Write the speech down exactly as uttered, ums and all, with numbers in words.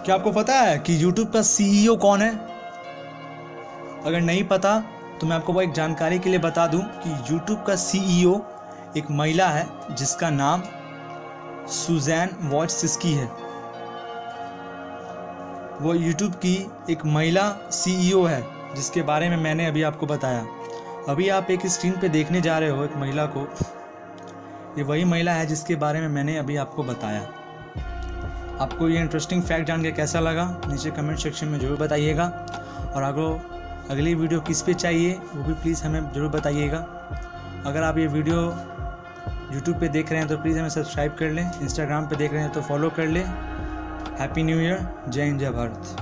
क्या आपको पता है कि YouTube का सीईओ कौन है? अगर नहीं पता तो मैं आपको वो एक जानकारी के लिए बता दूं कि YouTube का सीईओ एक महिला है जिसका नाम सुजैन वॉइटस्की है। वो YouTube की एक महिला सीईओ है जिसके बारे में मैंने अभी आपको बताया। अभी आप एक स्क्रीन पे देखने जा रहे हो एक महिला को, ये वही महिला है जिसके बारे में मैंने अभी आपको बताया। आपको ये इंटरेस्टिंग फैक्ट जान के कैसा लगा नीचे कमेंट सेक्शन में ज़रूर बताइएगा। और अगर अगली वीडियो किस पे चाहिए वो भी प्लीज़ हमें ज़रूर बताइएगा। अगर आप ये वीडियो यूट्यूब पे देख रहे हैं तो प्लीज़ हमें सब्सक्राइब कर लें, इंस्टाग्राम पे देख रहे हैं तो फॉलो कर लें। हैप्पी न्यू ईयर, जय हिंद, जय भारत।